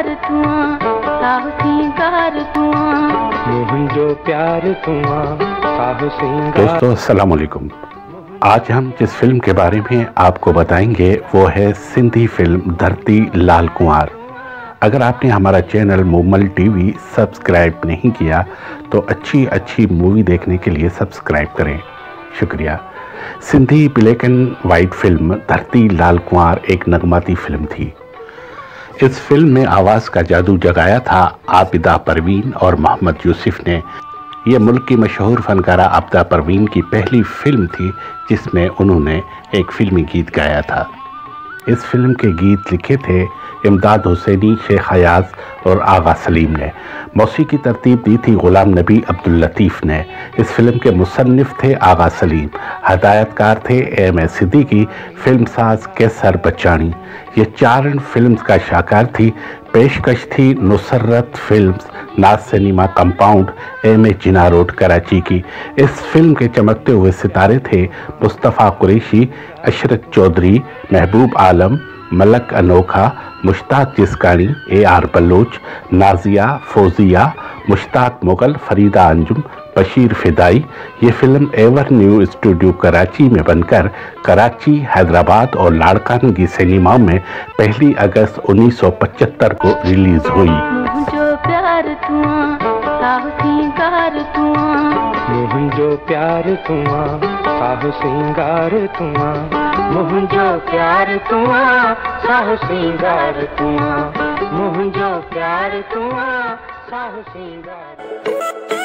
प्यार तुआ साहु सिंगार तुआ मुझो प्यार तुआ साहु सिंगार। दोस्तों अस्सलाम वालेकुम। आज हम जिस फिल्म के बारे में आपको बताएंगे वो है सिंधी फिल्म धरती लाल कुंवर। अगर आपने हमारा चैनल मोमल टीवी सब्सक्राइब नहीं किया तो अच्छी अच्छी मूवी देखने के लिए सब्सक्राइब करें, शुक्रिया। Sindhi black and white film Dharti Lal कुंवर एक नगमाती फिल्म थी। इस फिल्म में आवाज़ का जादू जगाया था आबिदा परवीन और मोहम्मद यूसुफ ने। यह मुल्क की मशहूर फनकारा आबिदा परवीन की पहली फिल्म थी जिसमें उन्होंने एक फिल्मी गीत गाया था। इस फिल्म के गीत लिखे थे इमदाद हुसैनी, शेख हयाज और आगा सलीम ने। मौसीकी तरतीब दी थी गुलाम नबी अब्दुल लतीफ़ ने। इस फिल्म के मुसन्निफ थे आगा सलीम, हदायतकार थे एम सिद्दीकी, फिल्म साज कैसर बच्चानी। ये चारण फिल्म्स का शाहकार थी। पेशकश थी Nusrat films, Naz cinema compound, M Jinnah road Karachi की। इस फिल्म के चमकते हुए सितारे थे मुस्तफ़ा कुरैशी, अशरत चौधरी, महबूब आलम, मलक अनोखा, मुश्ताक जिस्कानी, AR बलोच, नाजिया, फौजिया, मुश्ताक मुगल, फरीदा अंजुम, बशीर फिदाई। ये film ever new studio Karachi में बनकर कराची, हैदराबाद और लाड़कानगी सिनेमा में 1 अगस्त 1975 को रिलीज हुई। मुझो प्यार तुआ साहु सिंगार तुआ मुझो प्यार तुआ साहु सिंगार तुआ मुझो प्यार तुआ साहु सिंगार तुआ मुझो प्यार तुआ साहु सिंगार।